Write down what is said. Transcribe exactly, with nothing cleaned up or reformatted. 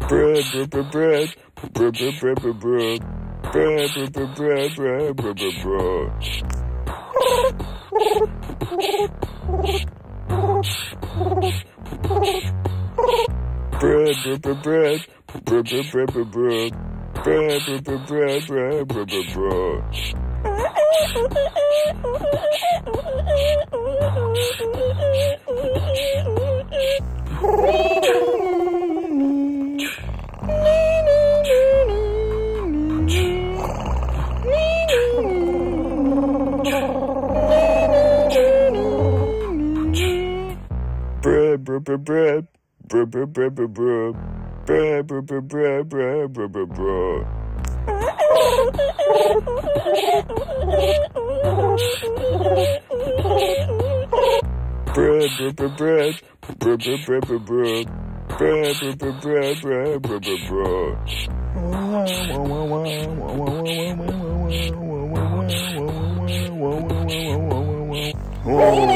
bread, bread, bread, bread, bread, bread, bread, bread, bread, bread, bread, bread, bread, bread, bread, bread, bread. Bread, bread, bread, bread, bread, bread, bread, bread, bread, bread, bread, bread, bread, bread, bread, bread, bread. Bread, bread, bread, bread, bread, bread, bread, bread, bread, bread, bread, bread, bread, bread, bread, bread, bread. Bread, bread, bread, bread, bread, bread, bread, bread, bread, bread, bread, bread, bread, bread, bread, bread, bread.